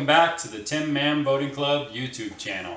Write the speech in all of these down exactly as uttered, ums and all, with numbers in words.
welcome back to the Tim Mann Boating Club YouTube channel.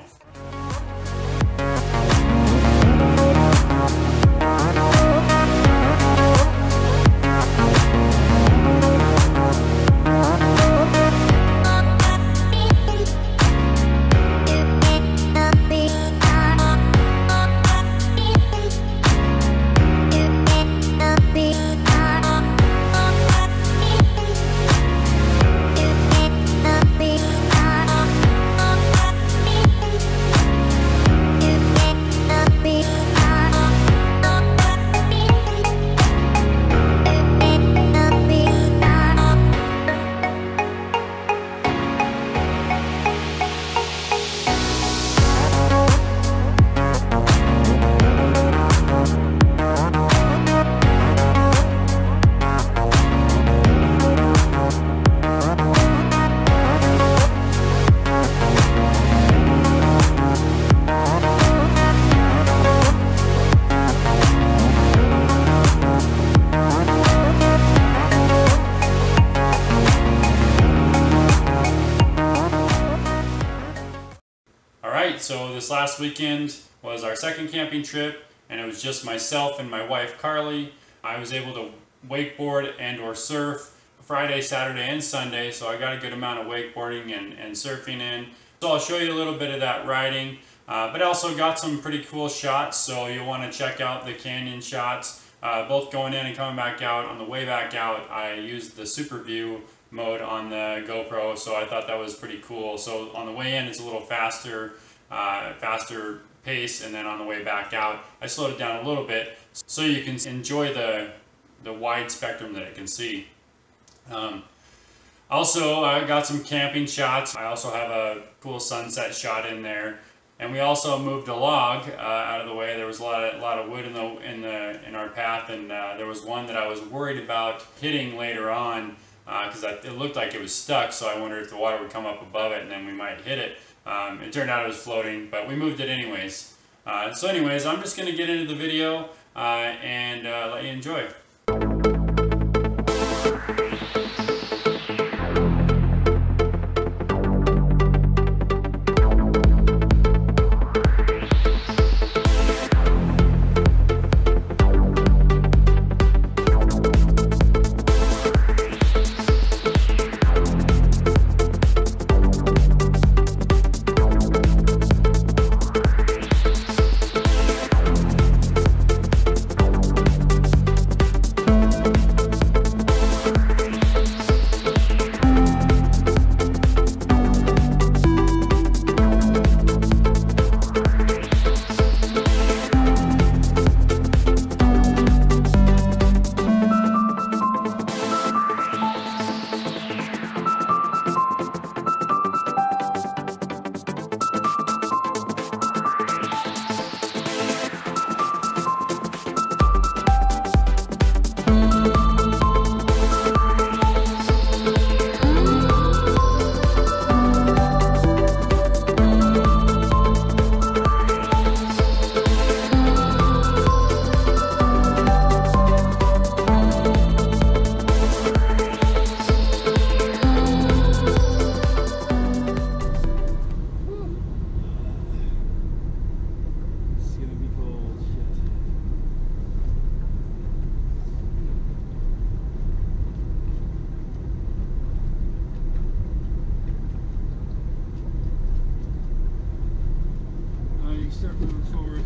So this last weekend was our second camping trip, and it was just myself and my wife Carly. I was able to wakeboard and or surf Friday, Saturday, and Sunday, so I got a good amount of wakeboarding and, and surfing in. So I'll show you a little bit of that riding, uh, but I also got some pretty cool shots, so you'll want to check out the canyon shots, uh, both going in and coming back out. On the way back out, I used the SUPERVIEW mode on the GoPro, so I thought that was pretty cool. So on the way in, it's a little faster, Uh, faster pace, and then on the way back out I slowed it down a little bit so you can enjoy the the wide spectrum that it can see. Um, also, I got some camping shots. I also have a cool sunset shot in there, and we also moved a log uh, out of the way. There was a lot of, a lot of wood in the in the in our path, and uh, there was one that I was worried about hitting later on because uh, it looked like it was stuck, so I wondered if the water would come up above it and then we might hit it. Um, it turned out it was floating, but we moved it anyways. Uh, so anyways, I'm just going to get into the video uh, and uh, let you enjoy. Start moving forward.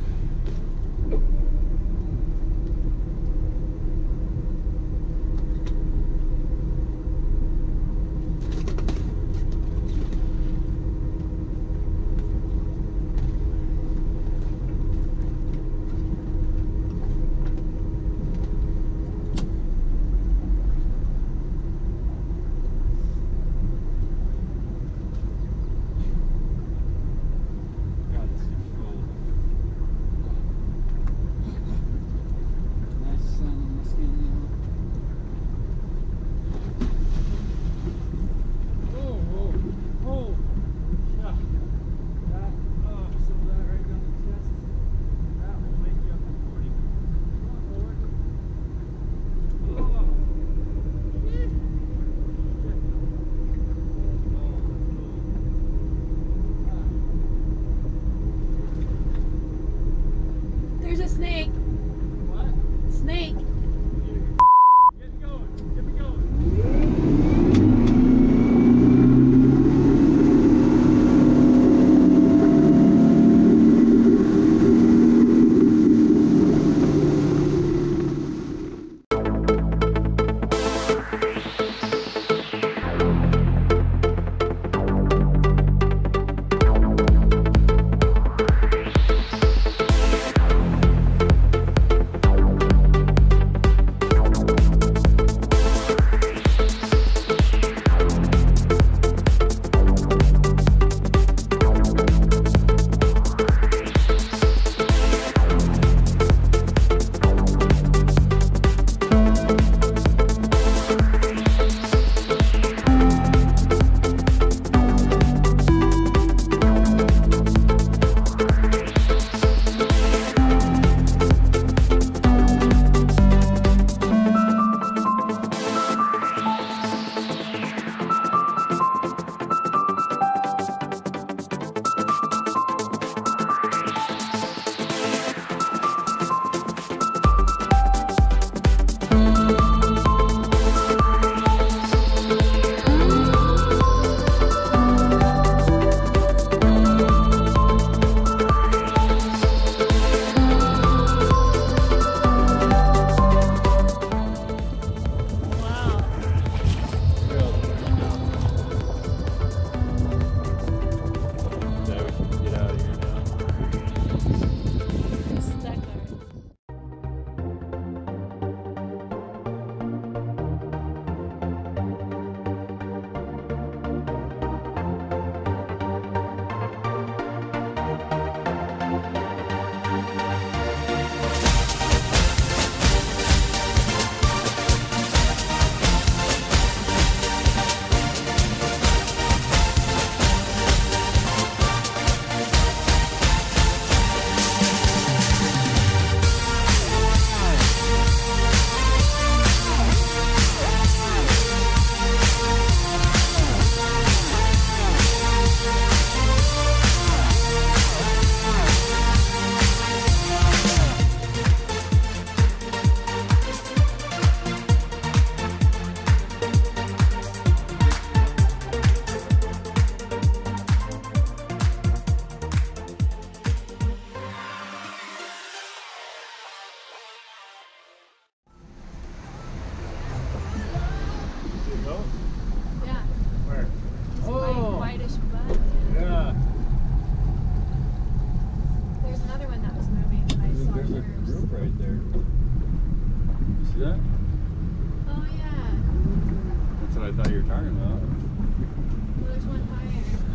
See that? Oh yeah. That's what I thought you were talking about. Well, there's one higher.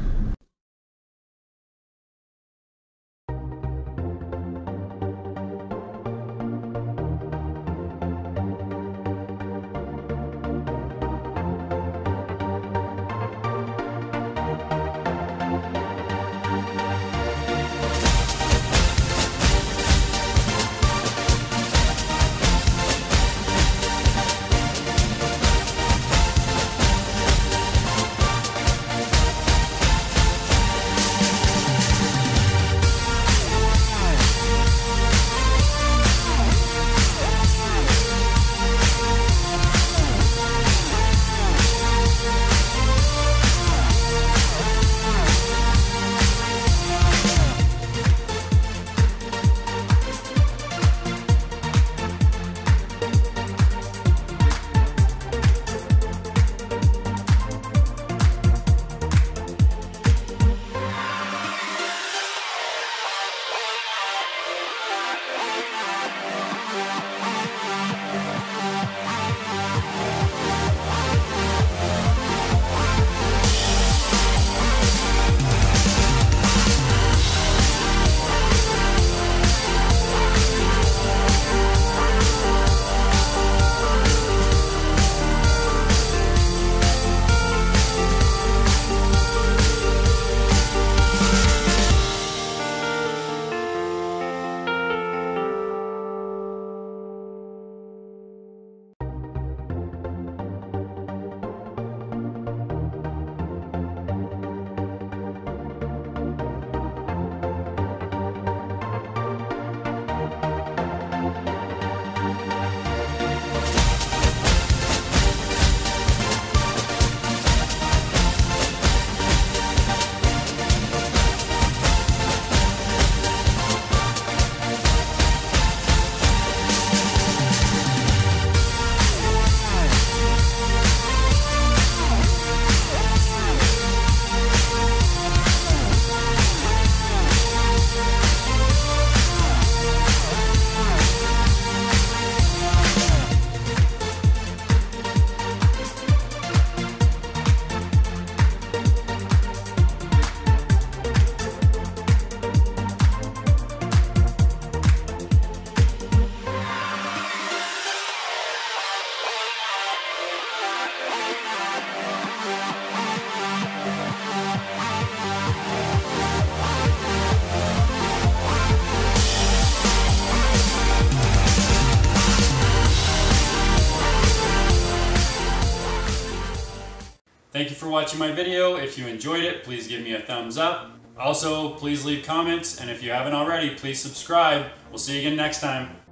Thank you for watching my video. If you enjoyed it, please give me a thumbs up. Also, please leave comments, and if you haven't already, please subscribe. We'll see you again next time.